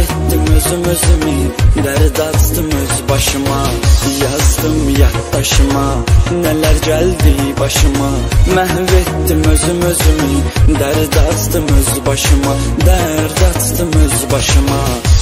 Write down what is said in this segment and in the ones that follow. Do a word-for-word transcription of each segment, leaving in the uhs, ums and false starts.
etdim özüm özümü, dərd açdım öz başıma. Yazdım yaddaşıma, nələr gəldi başıma. Məhv etdim özüm özümü, dərd açdım öz başıma. Dərd açdım öz başıma.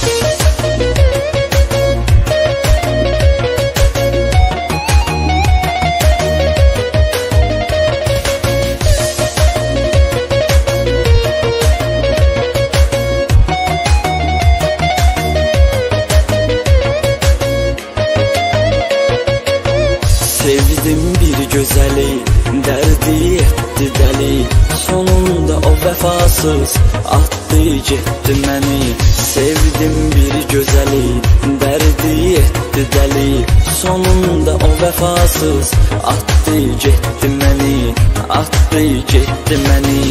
Sevdim bir gözəli, dərdi etdi dəli. Sonunda o vəfasız atdı getdi məni. Sevdim bir gözəli, dərdi etdi dəli. Sonunda o vəfasız atdı getdi məni. Atdı getdi məni.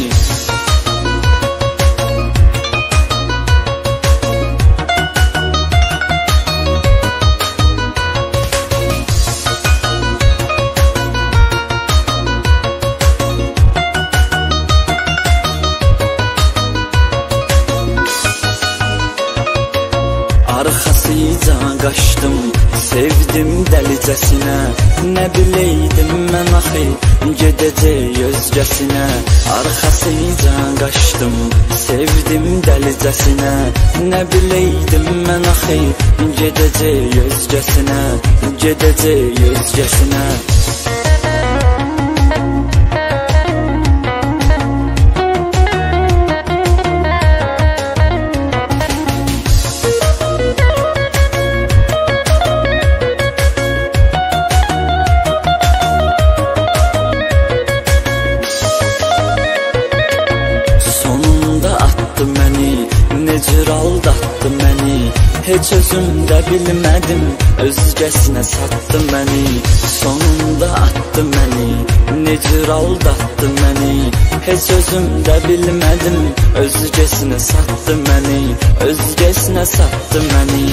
Arxasıca qaçdım, sevdim dəlicəsinə. Nə biləydim mən axı, gedəcək özgəsinə. Arxasıca qaçdım, sevdim dəlicəsinə. Nə biləydim mən axı, gedəcək özgəsinə. Gedəcək özgəsinə. Necə aldatdı məni, heç özümdə bilmədim. Özgəsinə satdı məni, sonunda atdı məni. Necə aldatdı məni, heç özümdə bilmədim. Özgəsinə satdı məni, özgəsinə satdı məni.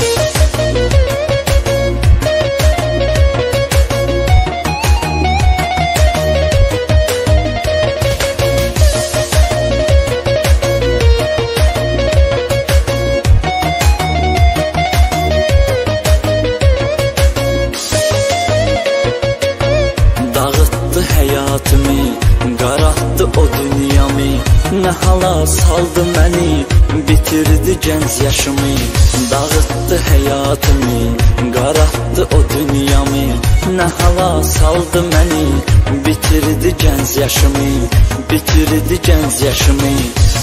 Həyatımı, qaraltdı o dünyamı. Nə hala saldı məni, bitirdi gənc yaşımı. Dağıtdı həyatımı, qaraltdı o dünyamı. Nə hala saldı məni, bitirdi gənc yaşımı. Bitirdi gənc yaşımı.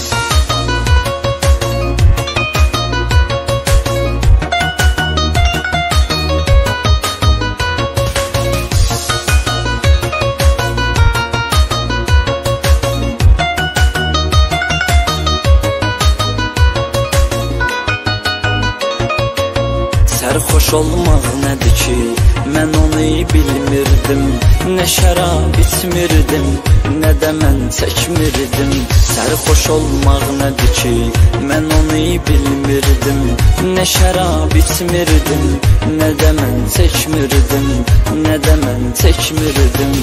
Sərxoş olmaq nədir ki, mən onu bilmirdim. Nə şərab içmirdim, nə də mən çəkmirdim. Sərxoş olmaq nədir ki, mən onu bilmirdim. Nə şərab içmirdim, nə də mən çəkmirdim. Nə də mən çəkmirdim.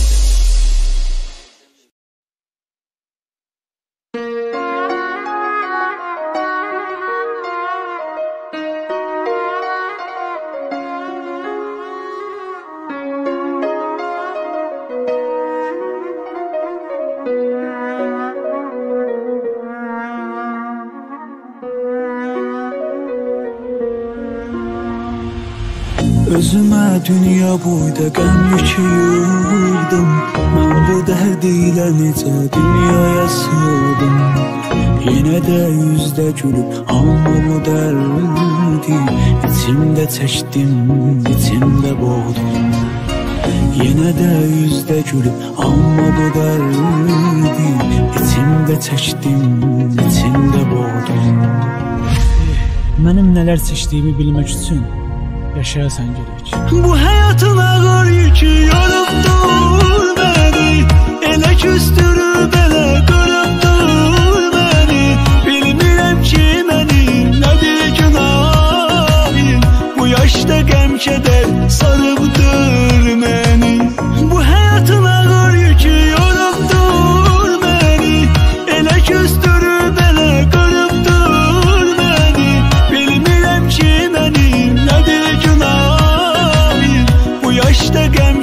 Özümə dünya boyda qəm yükü yığdım. Mən bu dərdi ilə necə dünyaya sığdım. Yenə də üzdə gülüb, amma bu dərdi İçimdə çəkdim, içimdə boğdum. Yenə də üzdə gülüb, amma bu dərdi İçimdə çəkdim, içimdə boğdum. Mənim nələr çəkdiyimi bilmək üçün yaşayasan gerek. Bu hayatın ağır yükü yorubdur beni. Elə küstürüb, elə qırıbdır beni. Bilmirəm ki mənim nədir günahım. Bu yaşda qəm kədər sarıbdır məni. Bu hayatın ağır yükü yorubdur beni. Elə küstürüb, elə qırıbdır beni.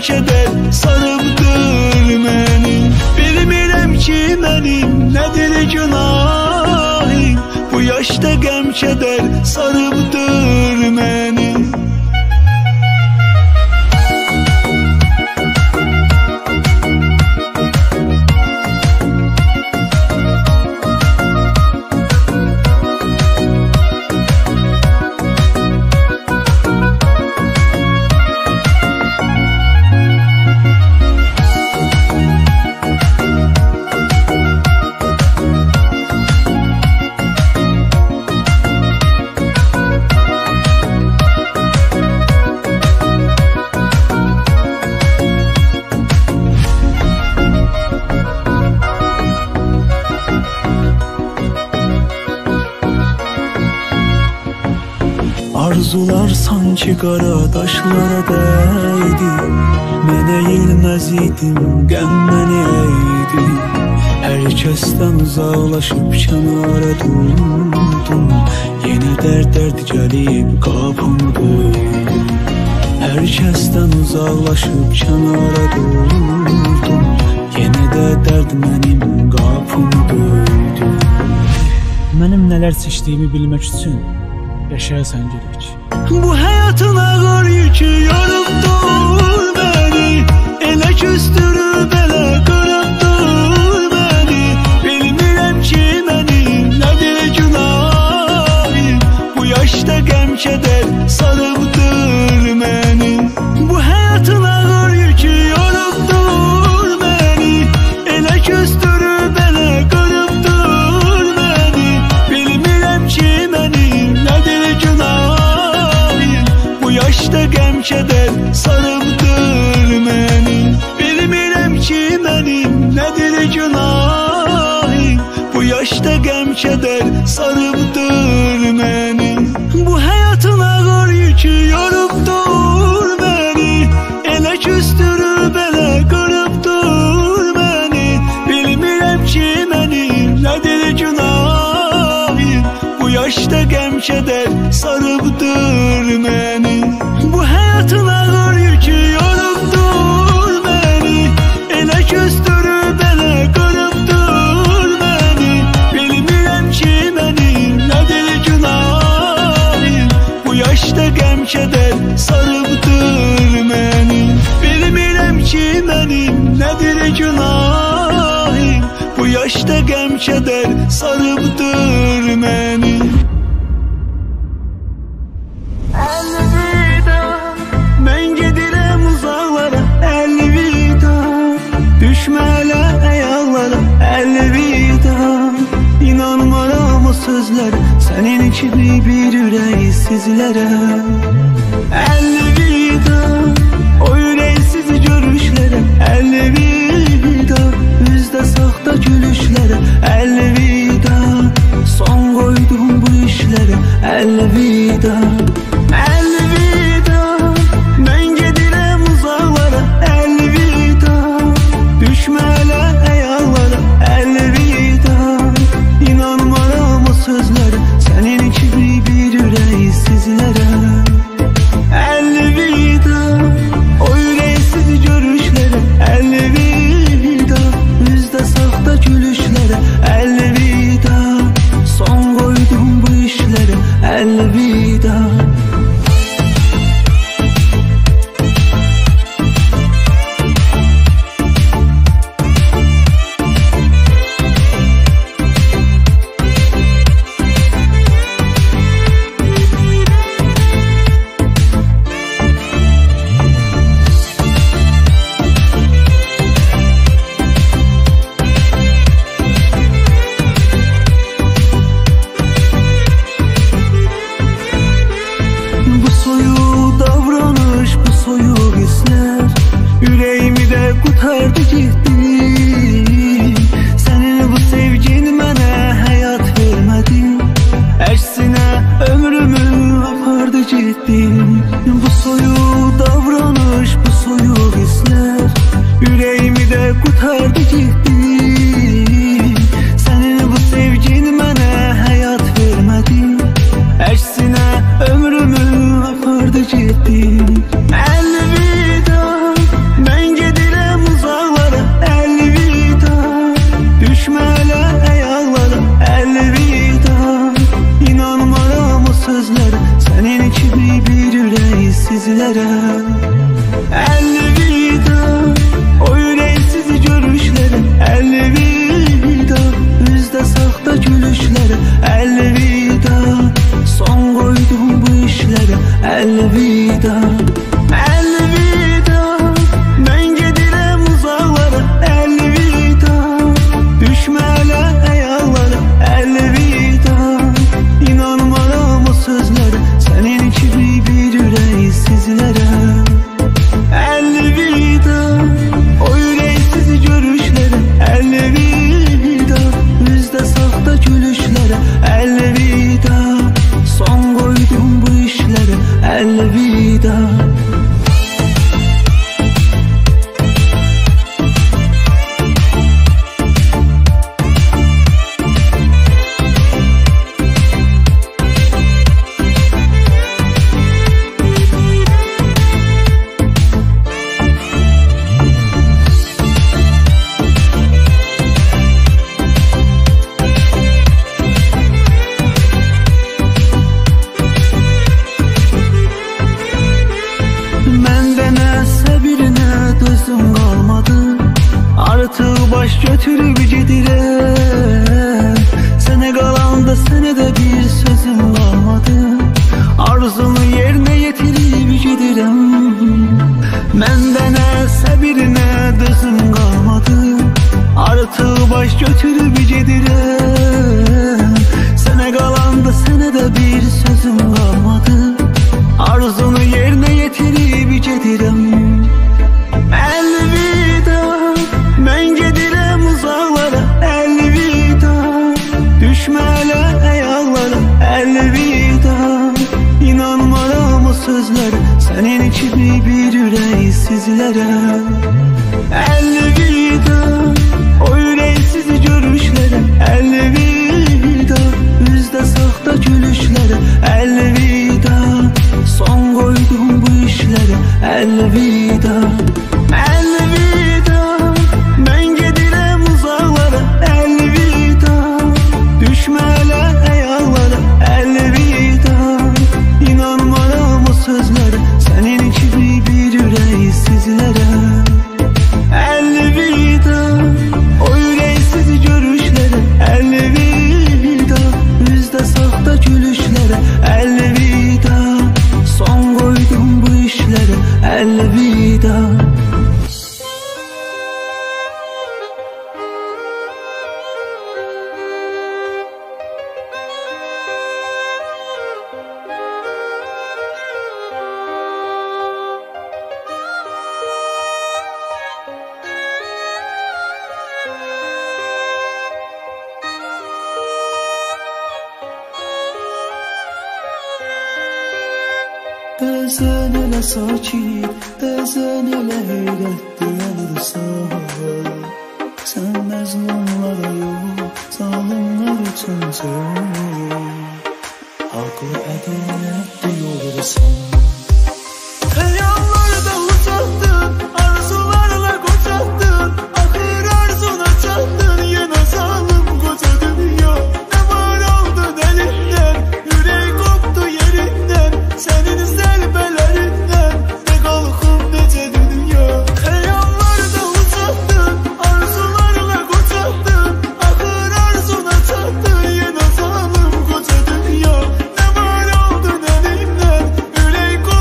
kədər sarıbdır məni. Bilmirəm ki mənim nədir günahım, bu yaşda qəm kədər sarıbdır məni. Arzular sanki qara daşlara dəydi, mən əyilməz idim, qəm məni əydi. Hər kəsdən uzaqlaşıb kənara durdum, yenə dərd-dərd gəlib qapımı döydüm. Hər kəsdən uzaqlaşıb kənara durdum, yenə də dərd mənim qapımı döydü. Mənim nələr seçdiyimi bilmək üçün yaşayasan gerek. Bu həyatın ağır yükü yorubdur məni, elə küstürüb elə qırıbdır məni. Bilmirəm ki mənim nədir günahım, bu yaşda qəm kədər sarıbdır məni. Bu həyatın ağır yükü yorubdur məni, elə küstürüb elə qırıbdır məni. Bilmirəm ki mənim nədir günahım, bu yaşda qəm kədər sarıbdır məni. Bilmirəm ki mənim nədir günahım, bu yaşda qəm kədər sarıbdır məni. Bu həyatın ağır yükü yorubdur məni, elə küstürüb elə qırıbdır məni. Bilmirəm ki mənim nədir günahım, bu yaşda qəm kədər sarıbdır məni. Bu həyatın ağır yükü yorubdur məni, elə küstürüb elə qırıbdır məni. Bilmirəm ki mənim nədir günahım, bu yaşda qəm kədər sarıbdır məni. Bilmirəm ki mənim nədir günahım, bu yaşda qəm kədər sarıbdır məni. Əlvida, mən gedirəm uzaqlara, əlvida. Düşmə elə əyallara, əlvida. İnanmaram o sözlərə, sənin kimi bir ürəksizlərə. Əlvida, o ürəksiz görüşlərə, əlvida. Üzdə saxta gülüşlərə, əlvida. Son qoydum bu işlərə, əlvida. Əlvida, mən gedirəm uzaqlara, əlvida. Düşmə elə əyallara, əlvida. İnanmaram o sözlərə, sənin kimi bir ürəksizlərə. Əlvida, o ürəksiz görüşlərə, əlvida. Üzdə saxta gülüşlərə, əlvida. Son qoydum bu işlərə, əlvida. Qurtardı getdi. Sənin bu sevgin mənə həyat vermədi. Əksinə ömrümü apardı getdi. Bu soyuq davranış, bu soyuq hisslər ürəyimi də qurtardı getdi. Sənin bu sevgin mənə həyat vermədi. Əksinə ömrümü apardı getdi. Əlvida, sizlərə. Əlvida o ürəksiz görüşlərə, əlvida üzdə saxta gülüşlərə, əlvida son qoydum bu işlərə, əlvida. Əlvida mən gedirəm uzaqlara, əlvida düşmə hələ əyallara, əlvida inanmaram o sözlərə, sənin kimi bir ürəksizlərə. Əlvida o ürəksiz görüşlərə, əlvida üzdə saxta gülüşlərə, əlvida son qoydum bu işlərə, əlvida. Artıq baş götürüb gedirəm, sənə qalanda sənə də bir sözüm qalmadı. Arzunu yerinə yetirib gedirəm, məndə nə səbir nə dözüm qalmadı. Artıq baş götürüb gedirəm, sənə qalanda sənə də bir sözüm qalmadı. Arzunu yerinə yetirib gedirəm. Əlvida mən gedirəm uzaqlara, əlvida düşmə hələ əyallara, əlvida inanmaram o sözlərə, sənin kimi bir ürəksizlərə. Əlvida o ürəksiz görüşlərə, əlvida üzdə saxta gülüşlərə, əlvida son qoydum bu işlərə, əlvida. Əlvida mən gedirəm uzaqlara, əlvida düşmə hələ əyallara, əlvida inanmaram o sözlərə, sənin kimi bir ürəksizlərə. Əlvida o ürəksiz görüşlərə, əlvida üzdə saxta gülüşlərə, əlvida son qoydum bu işlərə, əlvida. Bəzən elə sakit, bəzən elə heyrətli yanırsan. Sən məzlumlara yox, zalimlər üçün can. Haqlı ədalətli olursan. Xəyallarda uzaqdın, arzularla qocaqdın, axır arzuna çatdın, yenə zalim qoca dünya. Nə var aldın əlindən, ürək qopdu yerindən, sənin zərbələrindən nə qalxım necə dünya. Xəyallarda uzaqdın, arzularla qocaqdın, axır arzuna çatdın, yenə zalim qoca dünya. Nə var aldın əlindən, ürək qopdu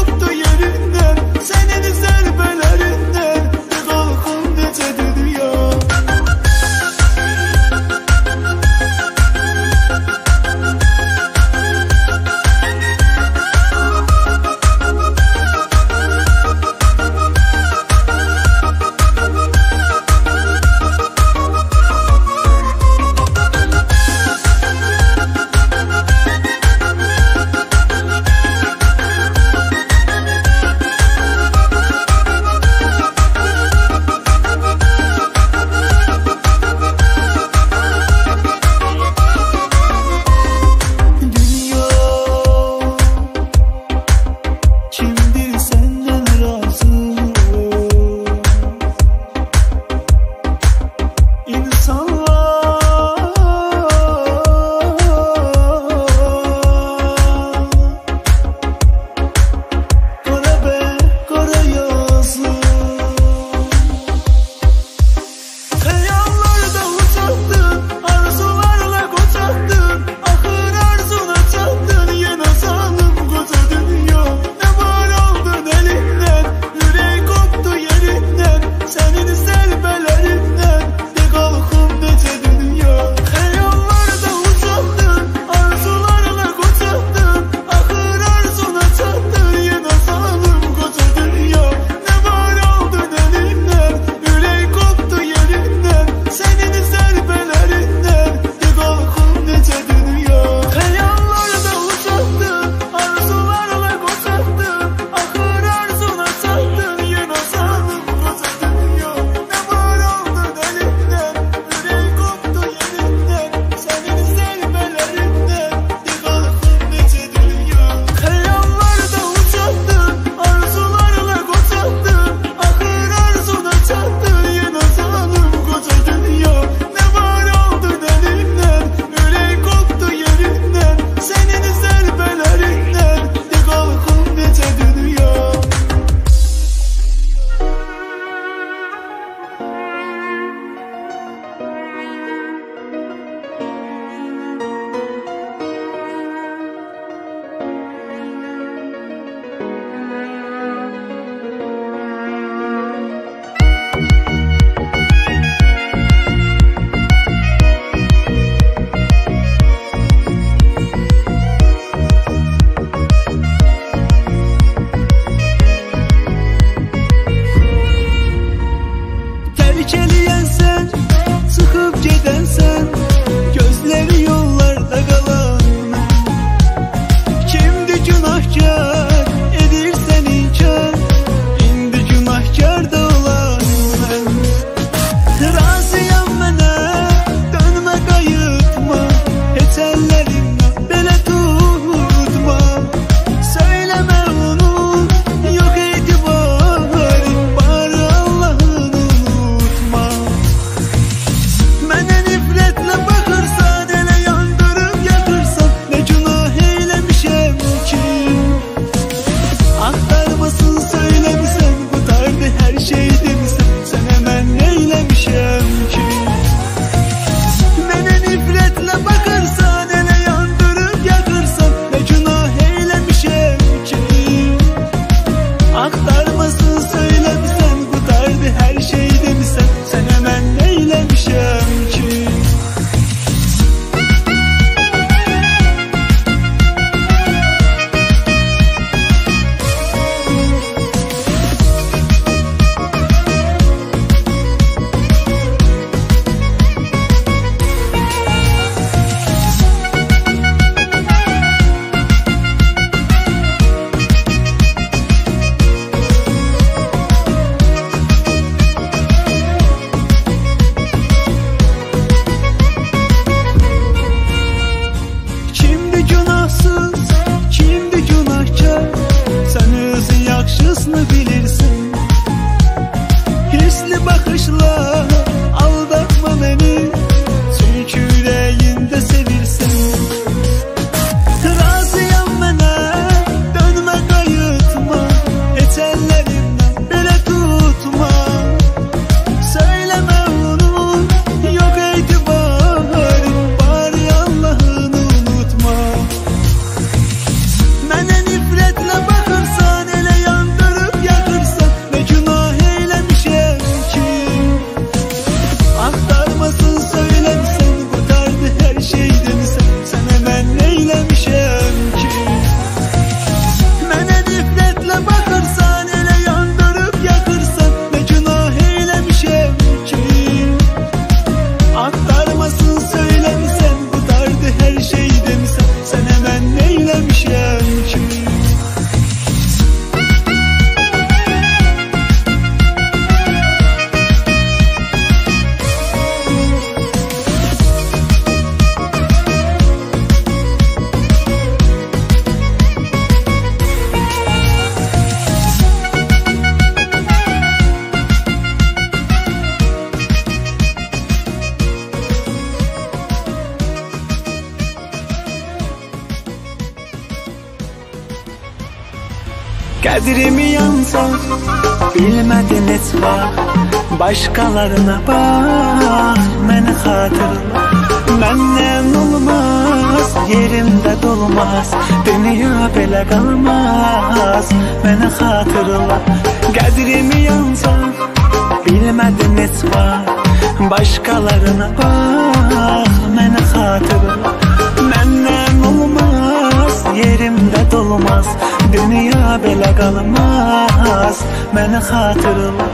Qədrimi yansaq bilmədin heç vaxt. Başqalarına bax, məni xatırla. Məndən olmaz, yerimdə dolmaz. Dünya belə qalmaz, məni xatırla. Qədrimi yansaq bilmədin heç vaxt. Başqalarına bax, məni xatırla. Məndən olmaz, yerimdə dolmaz. Dünya belə qalmaz, məni xatırla.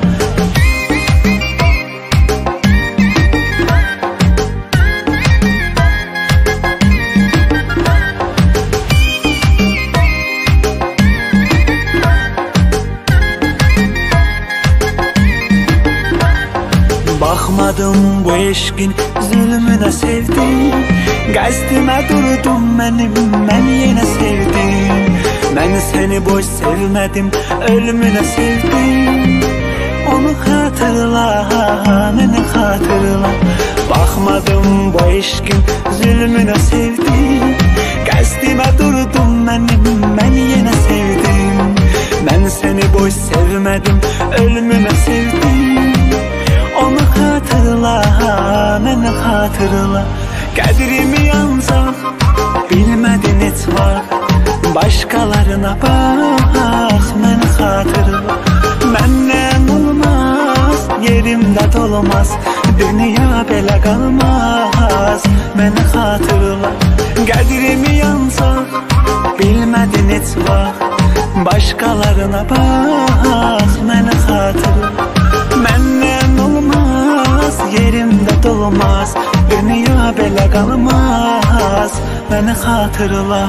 Baxmadım bu eşqin zülmünə sevdim. Qəzdimə durdum mənim, mən yenə sevdim. Mən səni boş sevmədim, ölümünə sevdim. Onu xatırla, məni xatırla. Baxmadım bu eşqin zülmünə sevdim. Qəzdimə durdum mənim, mən yenə sevdim. Mən səni boş sevmədim, ölümünə sevdim. Onu xatırla, məni xatırla. Qədrimi yansaq bilmədin heç vaxt. Başqalarına bax, məni xatırla. Məndən olmaz, yerimdə dolmaz. Dünya belə qalmaz, məni xatırla. Qədrimi yansaq bilmədin heç vaxt. Başqalarına bax, məni xatırla. Məndən olmaz, yerimdə dolmaz. Dünya belə qalmaz, məni xatırla.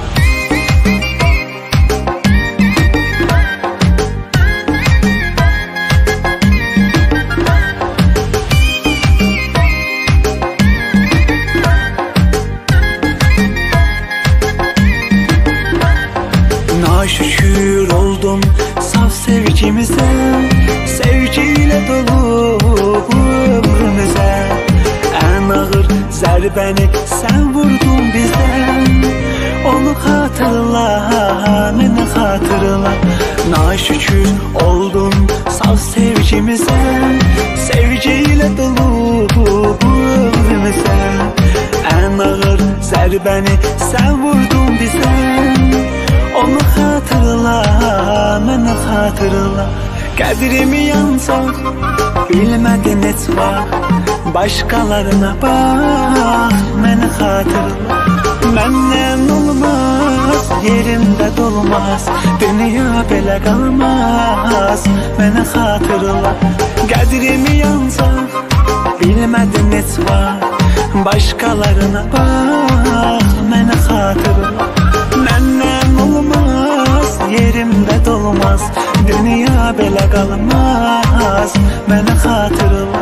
Naşükür oldum saf sevgimizə. Sevgiyle dolu ömrümüzə. Ən ağır zərbəni sən vurdun bizdən. Onu xatırla, məni xatırla. Naşükür oldum saf sevgimizə. Sevgiyle dolu ömrümüzə. Ən ağır zərbəni sən vurdun bizdən. Onu xatırla, məni xatırla. Qədrimi yansaq bilmədin heç vaxt. Başqalarına bax, məni xatırla. Məndən olmaz, yerimdə dolmaz. Dünya belə qalmaz, məni xatırla. Qədrimi yansaq bilmədin heç vaxt. Başqalarına bax, məni xatırla. Məndən olmaz, yerimdə dolmaz. Dünya belə qalmaz, məni xatırla.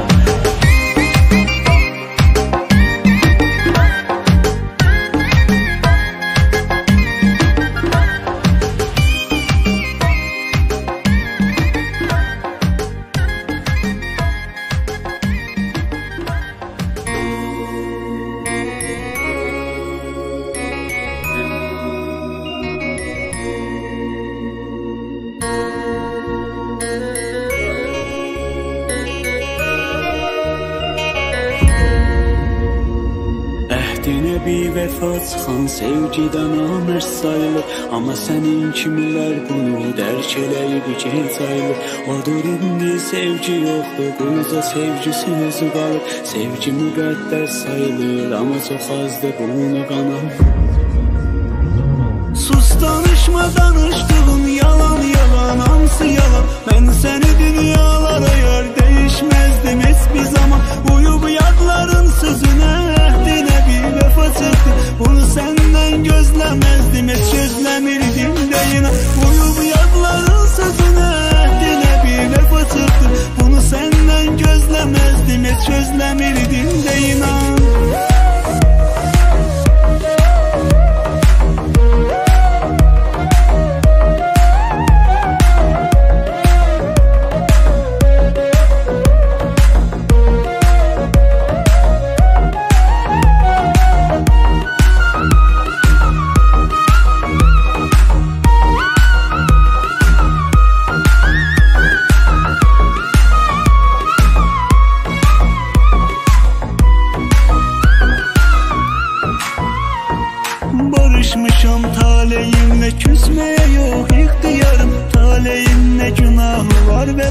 Bir vəfa çıxan sevgidən amər sayılır. Amma sənin kimilər bunu dərk eləyib gec ayılır. Odur indi sevgi yoxdur, qulca sevgisiniz qalır. Sevgi müqəddər sayılır, amma çox azdır bunu qanan. Sus danışma danışdığın yalan yalan, hamısı yalan. Mən səni dünyalara yar değişmezdim hiçbir zaman. Uyub yadların sözünə, əhdinə bir vəfa çıxdı. Bunu səndən gözləməzdim, heç gözləmirdim də inan. Uyub yadların sözünə, əhdinə bir vəfa çıxdı. Bunu səndən gözləməzdim, heç gözləmirdim də inan.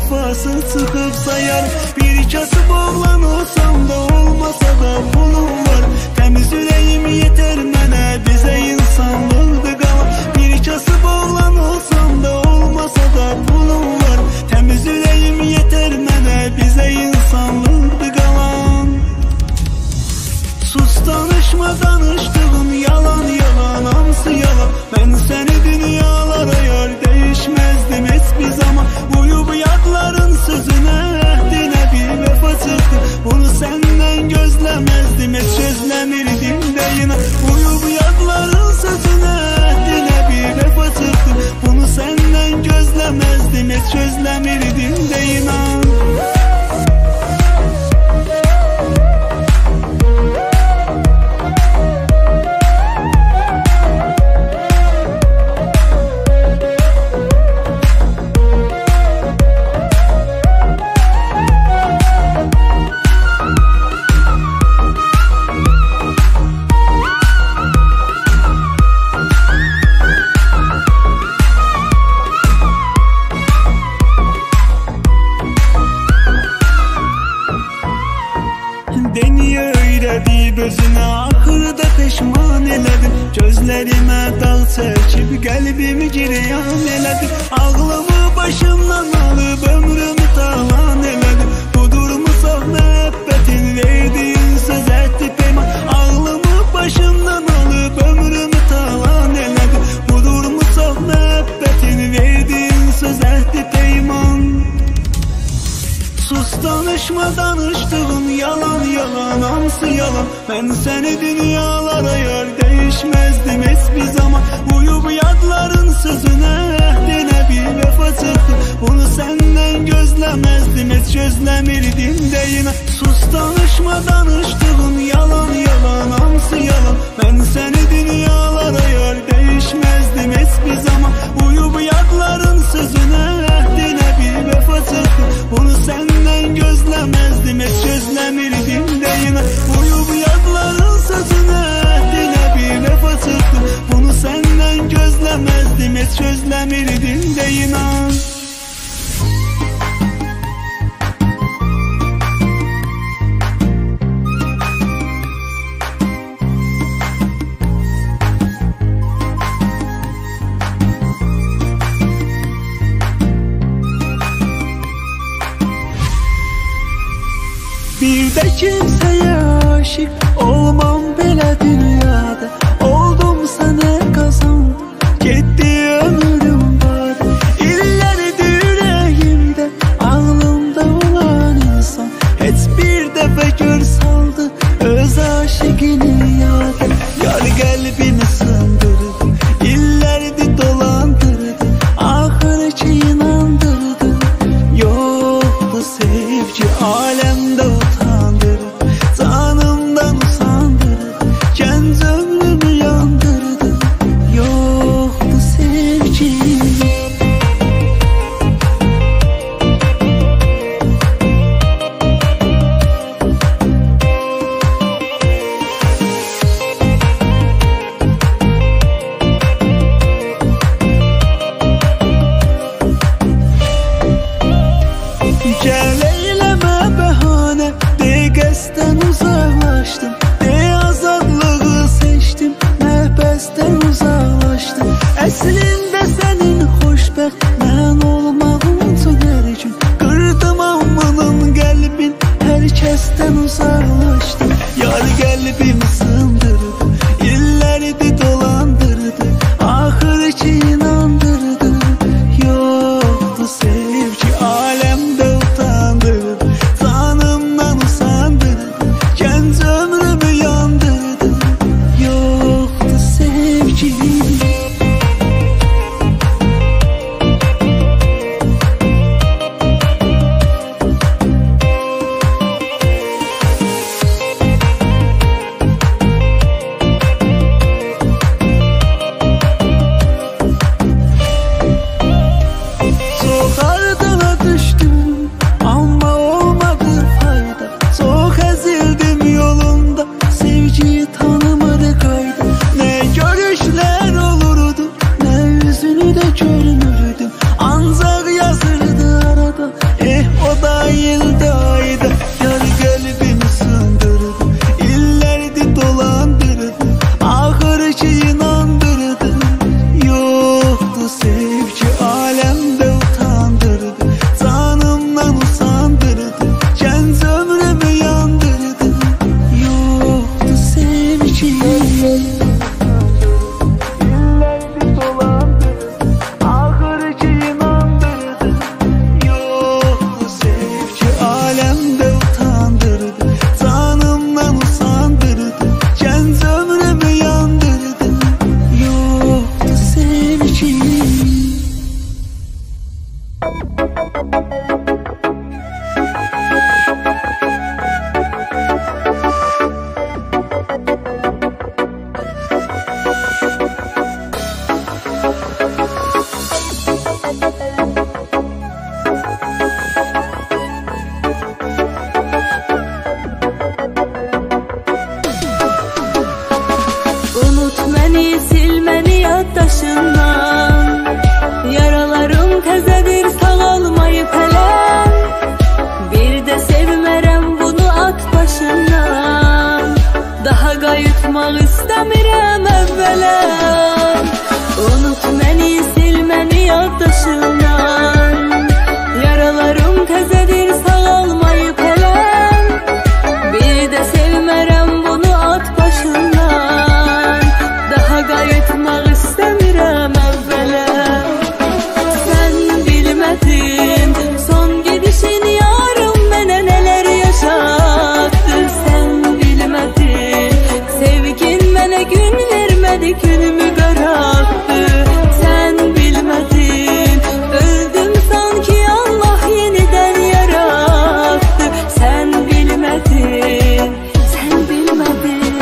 vefasız çıkıp sayar. Bir kasıb oğlan olsam da olmasa da pulum var. Temiz yüreğim yeter mənə, bizə insanlıqdır qalan. Bir kasıb oğlan olsam da olmasa da pulum var. Temiz yüreğim yeter mənə, bizə insanlıqdır qalan. Sus danışma danışdığım yalan yalan, hamısı yalan. Mən səni dünyalara yar değişmezdim hiçbir zaman. Uyub yadların sözünə, əhdinə bir vəfa çıxdı. Bunu səndən gözləməzdim, heç gözləmirdim də inan. Uyub yadların sözünə, əhdinə bir vəfa çıxdı. Bunu səndən gözləməzdim, heç gözləmirdim də inan. Deniye öyrədib özünə, axırda peşman elədim. Gözlərimə dağ çəkib, qəlbimi giryan elədim. Ağlımı başımdan alıb, ömrümü talan elədim. Budurmusaq məhəbbətin, verdiyin söz ətdi peyman. Ağlımı başımdan alıb, ömrümü talan elədim. Budurmusaq məhəbbətin, verdiyin söz ətdi peyman. Sus danışma danışdığın yalan yalan, hamısı yalan. Mən səni dünyalara yar değişmezdim hiçbir zaman. Uyub yadların sözünə, əhdinə bir vəfa çıxdı. Bunu səndən gözləməzdim, heç gözləmirdim də inan. Sus danışma danışdığın yalan yalan, hamısı yalan. Mən səni dünyalara yar değişmezdim hiçbir zaman. Uyub yadların sözünə, əhdinə bir vəfa çıxdı. Bunu səndən gözləməzdim, heç gözləmirdim də inan. Uyub yadların sözünə, əhdinə bir vəfa çıxdı. Bunu səndən gözləməzdim, heç gözləmirdim də inan. Bir də kimsəyə aşiq olmam belə dünyada. Oldum sənə qazan, getdi ömrüm var. İllərdir ürəyimdə, ağlımda olan insan. Heç bir dəfə gör saldı öz aşiqini yada. Yar qəlbimi sındırdı, illərdir dolandırdı. Axır ki inandırdı, yoxdur sevgi aləmdə utandırdı. Canımdan usandırdı, gənc ömrümü yandırdı. Yoxdur sevgi. Gəl eyləmə bəhanə, de qəsdən uzaqlaşdım. De azadlığı seçdim, məhbəsdən uzaqlaşdım. Əslində sənin xoşbəxt mən olmağım üçün hər gün. Qırdım ammanın qəlbin, hər kəsdən uzaqlaşdım. Yar qəlbimi sındırdı, illərdir dolandırdı. Axır ki inandırdı, yoxdur sevgi aləmdə utandırdı. Canımdan usandırdı, gənc ömrümü yandırdı. Yoxdur sevgi. Çox ardına düşdüm, amma olmadı fayda. Çox əzildim yolunda, sevgiyi tanımadı qayda. Nə görüşlər olurdu, nə üzünü də görmürdüm. Ancaq yazırdı arada daşından. Yaralarım təzədir sağalmayıb hələ, bir də sevmərəm bunu at başından. Daha qayıtmaq istəmirəm əvvələ. Sən bilmədin son gedişin yarım mənə nələr yaşatdı. Sən bilmədin sevgin mənə gün vermədi, günümü qaraltdı. Sən bilmədin öldüm sanki Allah yenidən yarattı. Sən bilmədin, sən bilmədin.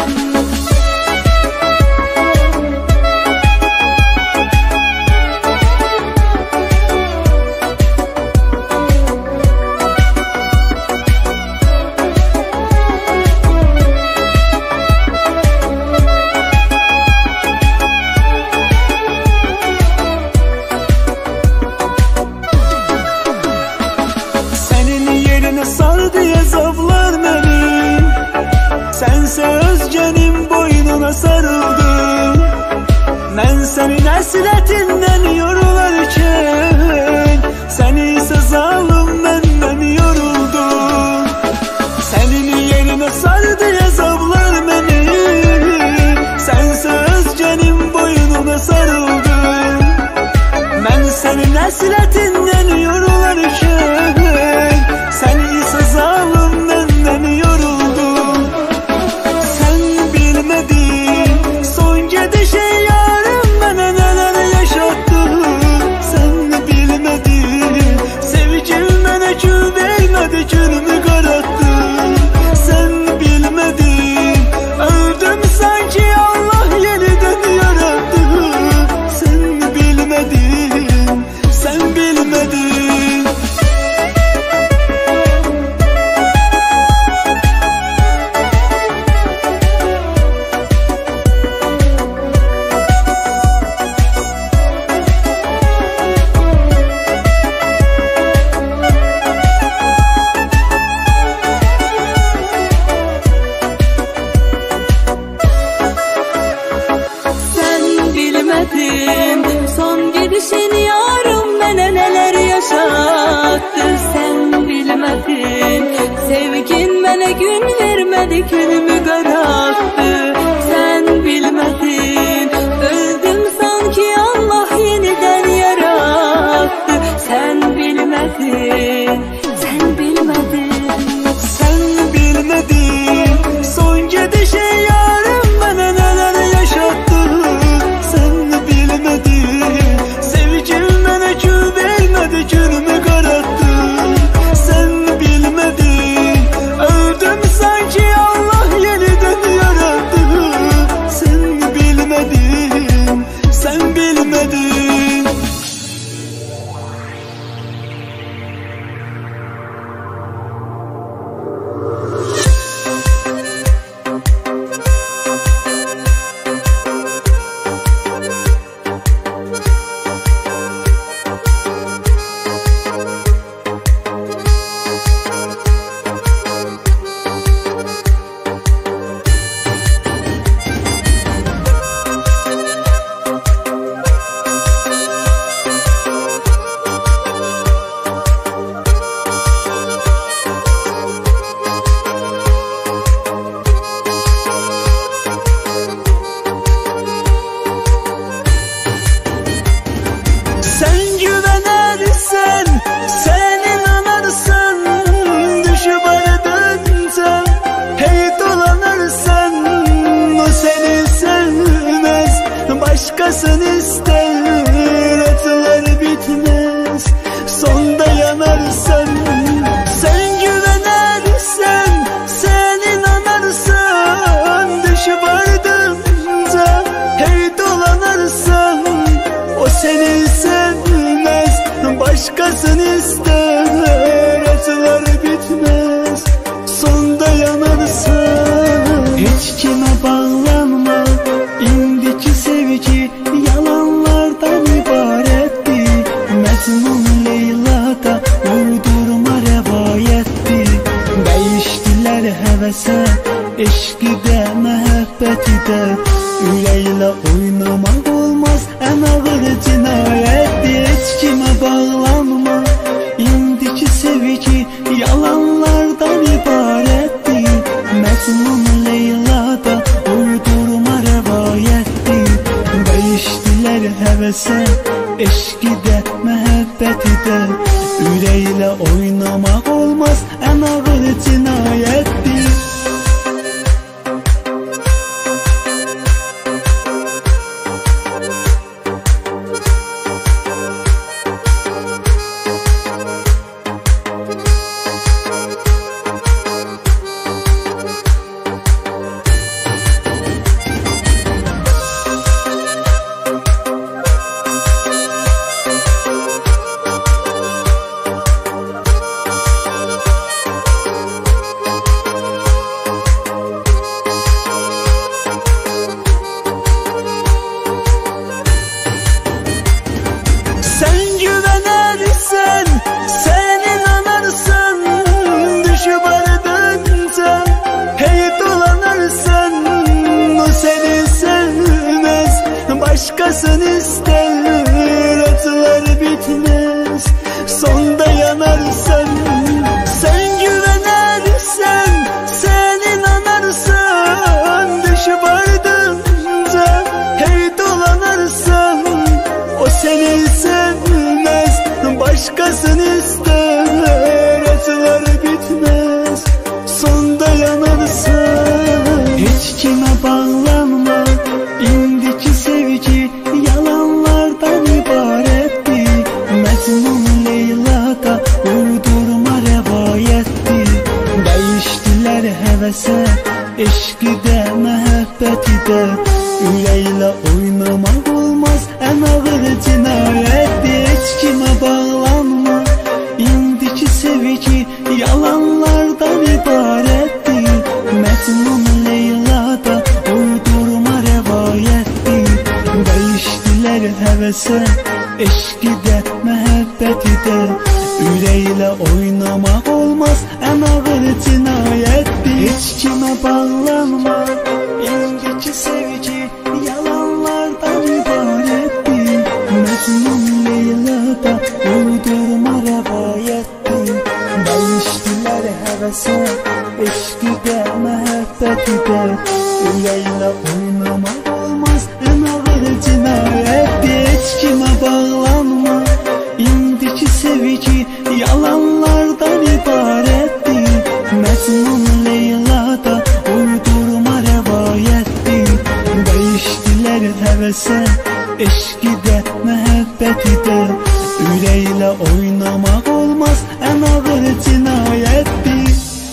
Senin yerine sardı yazavlar beni. Sense özgenin boynuna sarıldım. Ben senin hasretinden yorularken, sen ise zalim benden yoruldum. Senin yerine sardı yazavlar beni. Sense özgenin boynuna sarıldım. Ben senin hasretinden yorularken, sen ise zalim benden yoruldun. Sen bilmedin son gidişin yarım bana neler yaşattı. Sen bilmedin sevgim bana gül vermedi, günümü kararttı. Sen bilmedin öldüm sanki Allah yeniden yarattı. Sen bilmedin, sen bilmedin. Sen bilmedin son gidişin yarım mənə nələr yaşattı. Sen bilmedin sevgin mənə gün vermədi, günümü qaraltdı. Sen bilmedin öldüm sanki Allah yenidən yarattı. Sen bilmedin, sen bilmedin. Sen bilmedin son gidişin yarım bana neler yaşattı. Sen bilmedin sevgim bana gül vermedi, günümü kararttı. Sen bilmedin öldüm sanki Allah yeniden yarattı. Sen bilmedin, sen bilmedin. Sen güvenersen, sen inanırsan, düşüp aradınca hey dolanırsan, o seni sevmez, başkasını ister, acılar bitmez, sonda yanarsan. Sen güvenersen, sen inanırsan, düşüp ardınca hey dolanırsan, o seni sevmez, başkasını ister, acılar bitmez, sonda yanarsan. Hiç kime bağlanma, indiki sevgi yalanlardan ibaretti. Mecnun Leyla'da uydurma revayetti. Değiştiler hevese, eşki de mehabbeti de. Üleyle oynamak olmaz, en ağır cinayettir. Hiç kim eşqi də, məhəbbəti də. Ürəklə oynamaq olmaz, ən ağır cinayətdir. Başkasını ister, acılar bitmez, sonda yanarsan. Sen güvenersen, sen inanarsan, düşüp ardınca hey dolanarsan. O seni sevmez, başkasını ister, acılar bitmez, sonda yanarsan. Hiç kime bağlanma, indiki sevgi yalanlardan ibarettir. Mecnun Leyla'da uydurma rivayettir. Değiştiler hevese, eşqi də, məhəbbəti də. Ürəklə oynamaq olmaz, ən ağır cinayətdir. Heç kimə bağlanma, indiki sevgi yalanlardan ibarettir. Mecnun Leyla'da uydurma rivayettir. Değiştiler hevese, eşqi də, məhəbbəti də. Ürəklə oynamaq olmaz, ən ağır cinayətdir. Heç kimə bağlanma, indiki sevgi yalanlardan ibarətdir. Mecnun Leyla'da uydurma rivayettir. Değiştiler hevese, eşqi də, məhəbbəti də. Ürəklə oynamaq olmaz, ən ağır cinayətdir. Heç kimə bağlanma, indiki sevgi yalanlardan ibarətdir. Mecnun Leyla'da uydurma rivayettir. Değiştiler hevese, eşqi də, məhəbbəti də. Ürəklə oynamaq olmaz, ən ağır cinayətdir.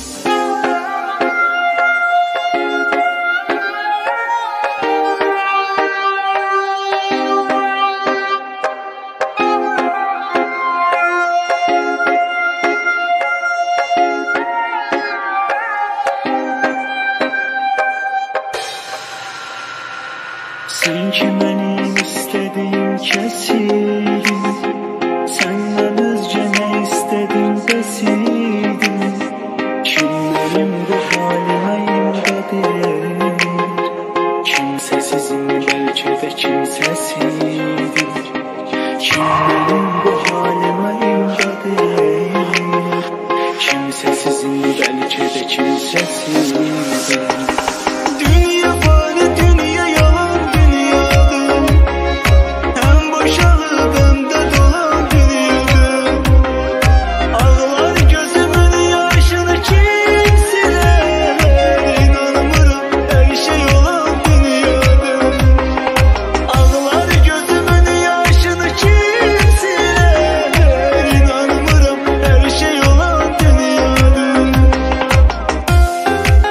Sen ki benim istediğim kesin, senden özce ne istedim deseydin. Kim benim bu halime imredir, kimsesizim belki de kimsesizdir. Kim benim bu halime imredir, kimsesizim belki de kimsesizdir. Dünya fani, dünya yalan dünyadır, hem boşalı bende dolan dünyadır. Ağlar gözümün yaşını kim siler, inanmıram her şey olan dünyadır. Ağlar gözümün yaşını kim siler, inanmıram her şey olan dünyadır.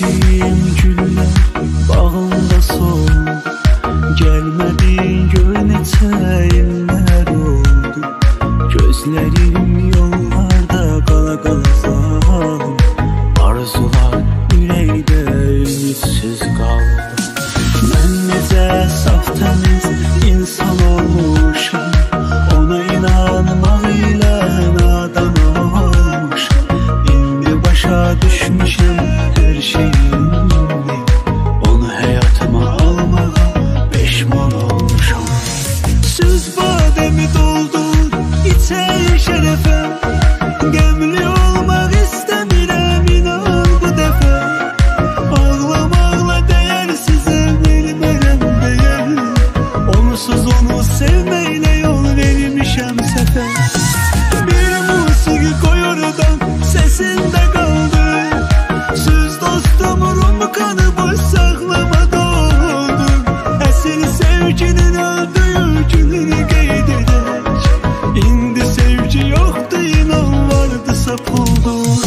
Sevdiğim güller bağımda soldu. Gelmedin gör neçə illər oldu. Gözlerim yollarda qala qala salım. Arzular ürəkdə ümidsiz qaldı. Mən necə saf təmiz insan olmuşam, ona inanmaq ilə nadan olmuşam. İndi başa düşmüşəm hər şeyimi, onu həyatıma almağa peşman olmuşam. Söz badəmi doldur içər şərəfə, qəmli olmaq istəmirəm inan bu dəfə. Ağlamaqla dəyərsizə vermərəm dəyər, onsuz onu sevməklə yol vermişəm səfər. Bir musiqi qoy oradan səsində qaldı, söz dostum rumu kanı boş saxlama doldur. Əsl sevginin öldüyü gününü qeyd edək, indi sevgi yoxdur inan vardısa puldur.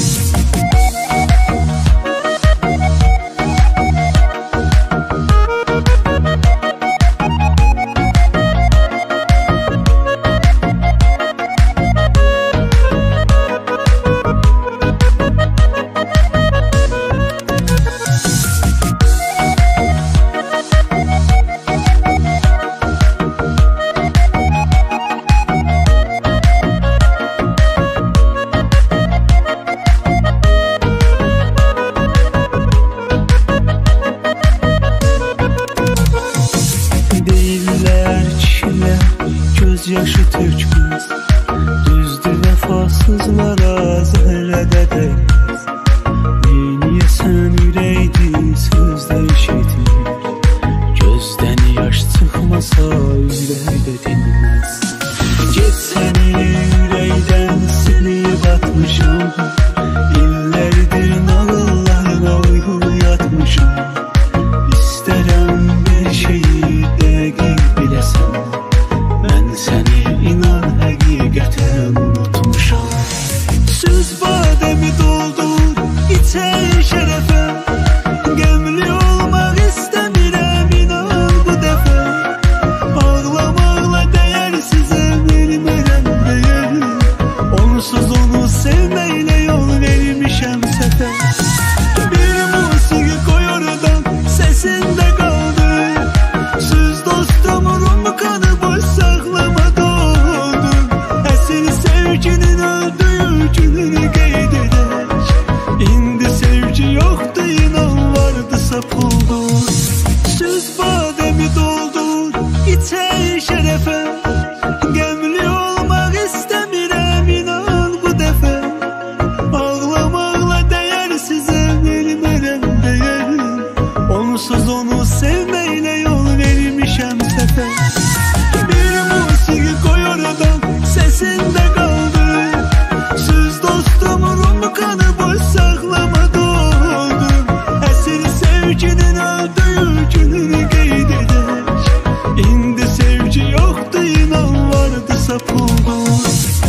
Deyirlər kişilər göz yaşı tökməz, düzdür vəfasızlara zərrədə dəyməz. Neyniyəsən ürəkdir sözdə eşidir, gözdən yaş çıxmasa ürəkdə dinməz. Get səni ürəkdən silib atmışam, illərdir nağıllarına uyğun yatmışam. İstərəm bir şeyi dəqiq biləsən, mən səni inan həqiqətən unutmuşam. Söz badəmi doldur içər şərəfə, qəmli olmaq istəmirəm inan bu dəfə. Ağlamaqla dəyərsizə vermərəm dəyər, onsuz onu sevməklə yol vermişəm səfər. Bir musiqi qoy oradan səsində qaldı, söz dostum rumu kanı boş saxlama doldur. Əsl sevginin öldüyü gününü qeyd edək, indi sevgi yoxdur inan vardısa puldur. Söz badəmi doldur içər şərəfə, qəmli olmaq istəmirəm inan bu dəfə. Ağlamaqla dəyərsizə vermərəm dəyər, onsuz onu sevməklə yol vermişəm səfər. Bir musiqi qoy oradan səsində qaldı, söz dostum rumu kanı boş saxlama doldur. Əsl sevginin öldüyü gününü qeyd edək, indi sevgi yoxdur inan vardısa puldur.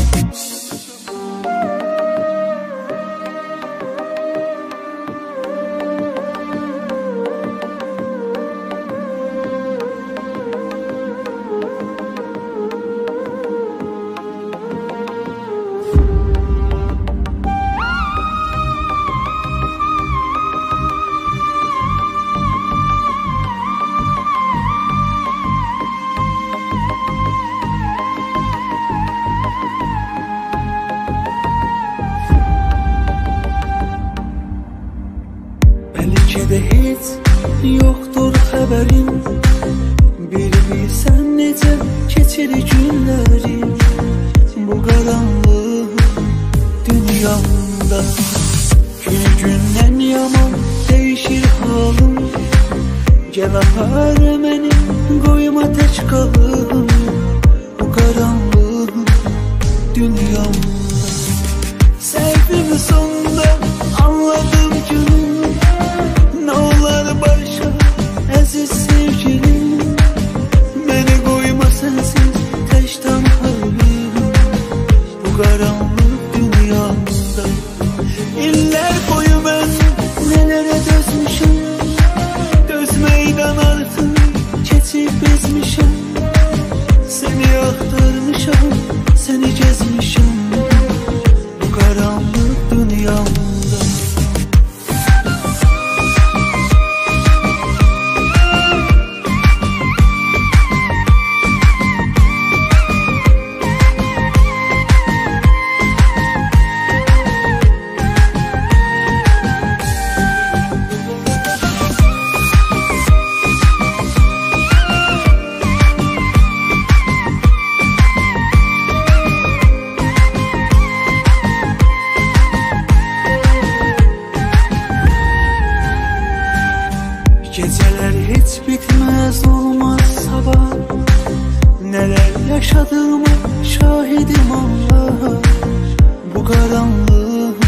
Bəlkə də heç yoxdur xəbərim, bir bilsən necə keçir günlərim bu qaranlıq dünyamda. Günü gündən yaman dəyişir halım, gəl apar məni qoyma tək qalım bu qaranlıq dünyamda. Səhvimi sonda anladım günüm, nə olar başa əziz sevgilim, məni qoyma sənsiz tək tanrım bu qaranlıq dünyamda. İllər boyu mən nələr nelere dözmüşüm. Dözmeyden artık keçip bezmişim. Seni aktarmışım, seni gezmişim bu karanlık dünyamda. Geceler hiç bitmez olmaz sabah. Neler yaşadığıma şahidim Allah. Bu karanlığın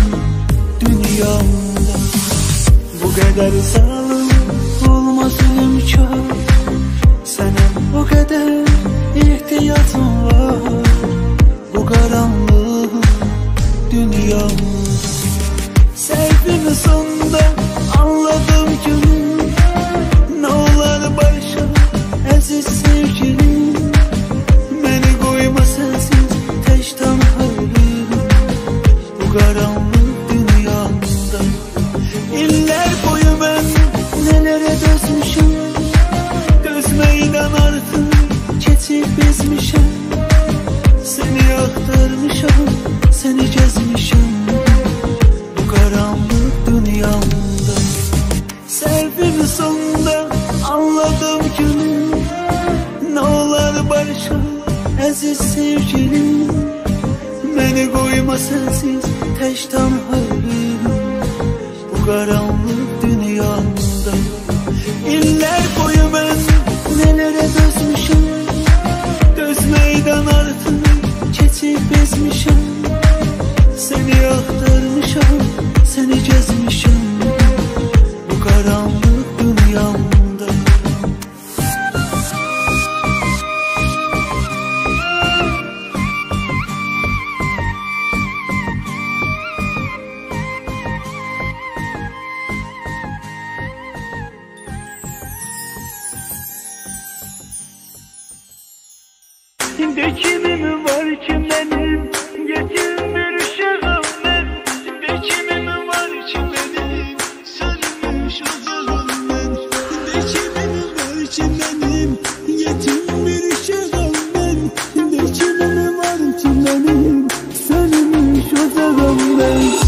dünyamda bu kadar zalim olmaz imkan. Senin o kadar ihtiyacın var bu karanlığın dünyamda. Sevdiğimi sonunda anladım ki ne olar başa aziz sevgilim. Beni koyma sensiz teş tanrım bu karanlık dünyamda. İller boyu ben nelere dözmüşüm. Dözmeyden artık keçip bezmişim. Seni aktarmışım, seni gezmişim bu karanlık dünyamda. Sevdiğimi sonunda anladım ki ne olar barışa aziz sevgilim. Beni koyma sensiz teş tanrım bu karanlık dünyamda. İller boyu ben nelere dözmüşüm. Dözmeyden artık keçip bezmişim. Seni aktarmışım, seni gezmişim bu karanlık dünyamda. De kimim var ki benim yetim bir uşağım ben. De kimim var ki benim sönmüş ocağım ben. De kimim var ki benim yetim bir uşağım ben. De kimim var ki benim sönmüş ocağım ben.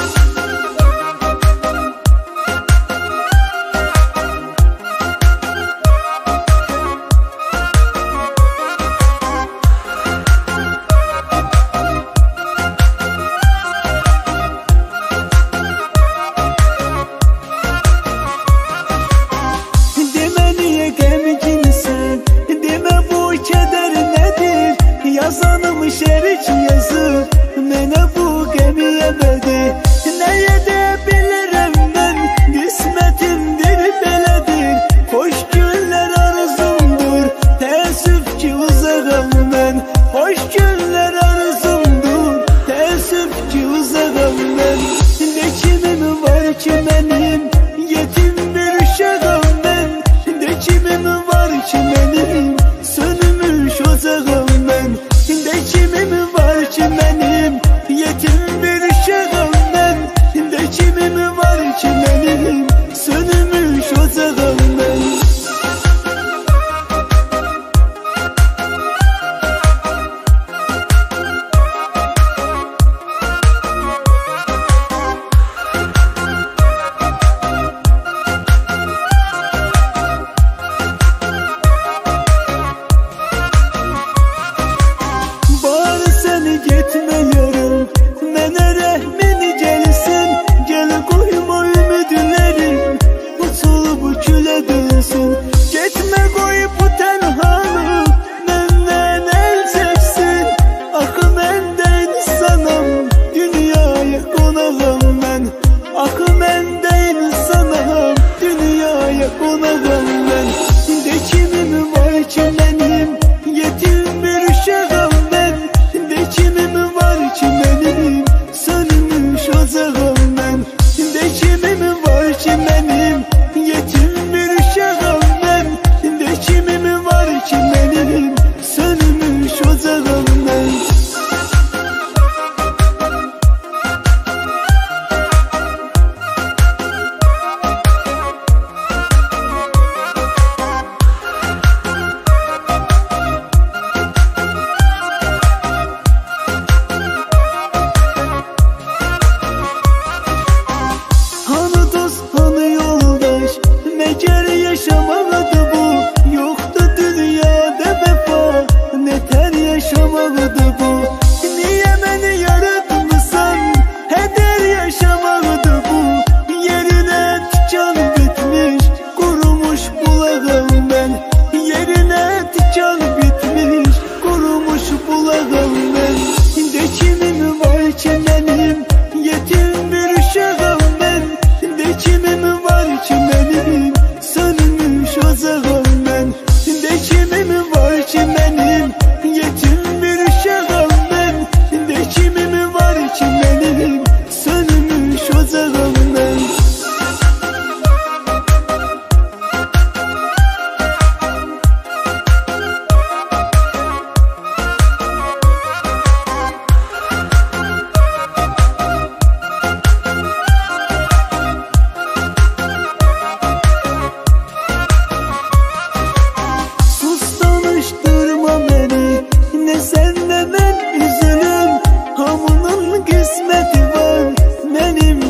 Yazanım şerik yazır mene bu gemiye verdi. Ne edebilirim ben, kısmetimdir beledir. Hoş günler arzumdur, teessüf ki uzağım ben. Hoş günler arzumdur, teessüf ki uzağım ben. Ne kimim var ki benim yetim bir uşağım ben. Ne kimim var ki benim sönmüş ocağım ben. De kimim var ki benim yetim bir uşağım ben. De kimim var ki benim sönmüş ocağım ben. Gitmiyorum, mene rehmin gelsin. Gel koyma ümidleri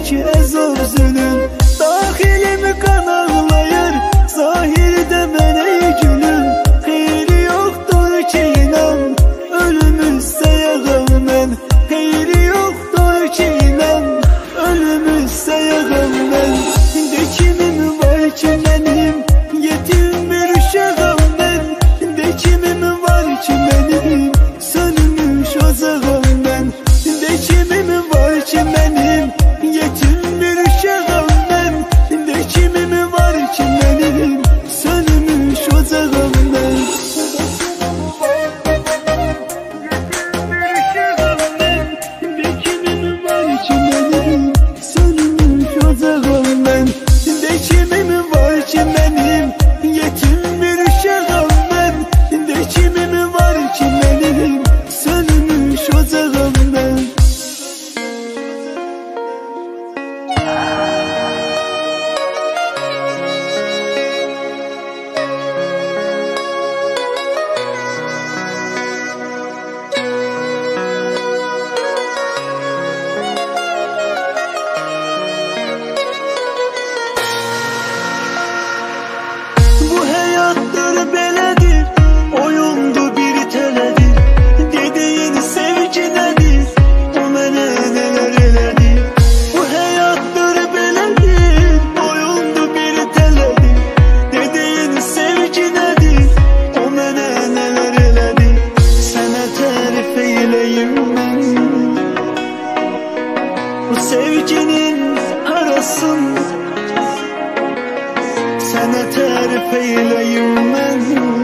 ki əzab zülüm. Daxilimi qan ağlayır, zahirdə mənə gülüm. Xeyri yoxdur ki inan, ölümüzsə yağam mən. Xeyri yoxdur ki inan, ölümüzsə yağam mən. De kimim var ki mənim, yetim bir uşağam mən. De kimim var ki mənim, sönmüş ocağam mən. De kimim var ki mənim, yetim bir uşağam mən. De kimim var ki mənim, sönmüş ocağam mən. De kimim var ki mənim, sönmüş ocağam mən. De kimim var ki mənim, yetim bir uşağam mən. De kimim var ki mənim, sönmüş ocağam mən. Bu həyatdır belədir, oyundur bir tələdir. Dediyin sevgi nədir, o mənə nələr elədir. Bu həyatdır belədir, oyundur bir tələdir. Dediyin sevgi nədir, o mənə nələr elədir. Sənə tərif eyləyim mən, bu sevginin harasın. Sənə tərif eyləyim mən,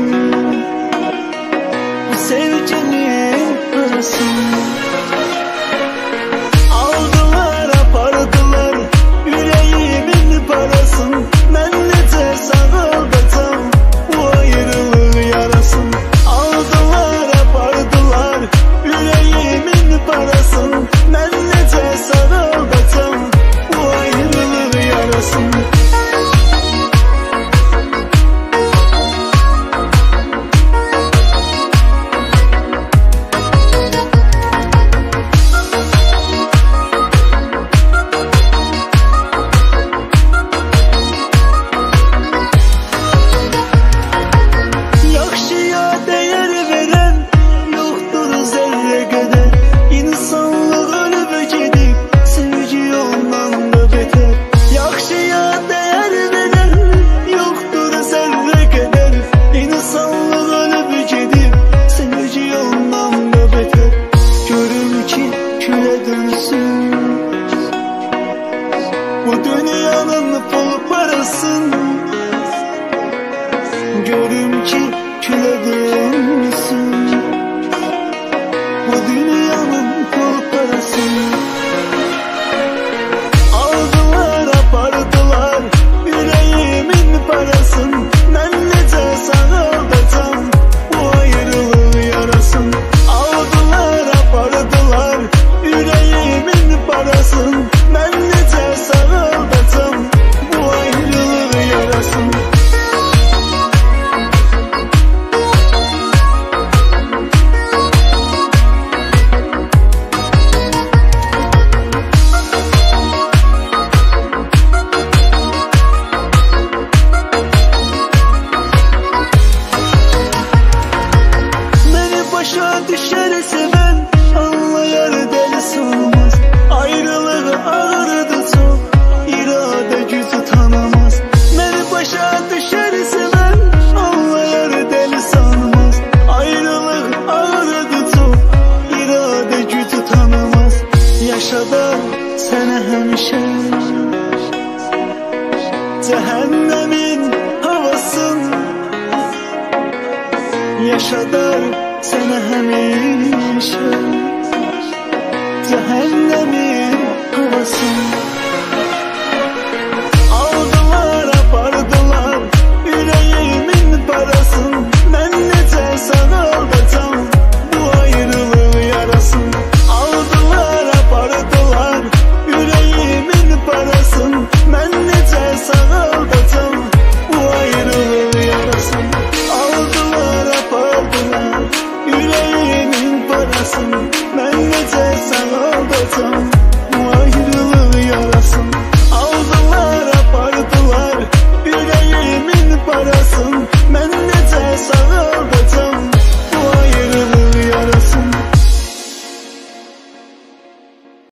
bu sevginin arasını. Aldılar, apardılar ürəyimin parasını. Mən necə sağaldacam bu ayrılıq yarasını. Aldılar, apardılar ürəyimin parasını. Mən necə sağaldacam bu ayrılıq yarasını. Yaxşıya dəyər verən yoxdur zərrə qədər. İnsanlıq ölüb gedib, sevgi ondan da betər. Yaxşıya dəyər verən yoxdur zərrə qədər. İnsanlıq ölüb gedib, sevgi ondan da betər. Görüm ki külə dönsün bu dünyanın pul parasını. Görüm ki külə dönsün bu dünyanın pul parasını. Aldılar, apardılar ürəyimin parasını. Mən necə sağaldacam bu ayrılıq yarasını. Aldılar, apardılar ürəyimin parasını. Mən necə sağaldacam bu ayrılıq yarasını. Beni başa düşer seven, anlayar deli sanmaz. Ayrılığı ağırdı çok, irade gücü tanımaz. Beni başa düşer seven, anlayar deli sanmaz. Ayrılığı ağırdı çok, irade gücü tanımaz. Yaşadar sənə həmişə cəhənnəmin havasın. Yaşadar sənə həmişə cəhənnəmin havasın.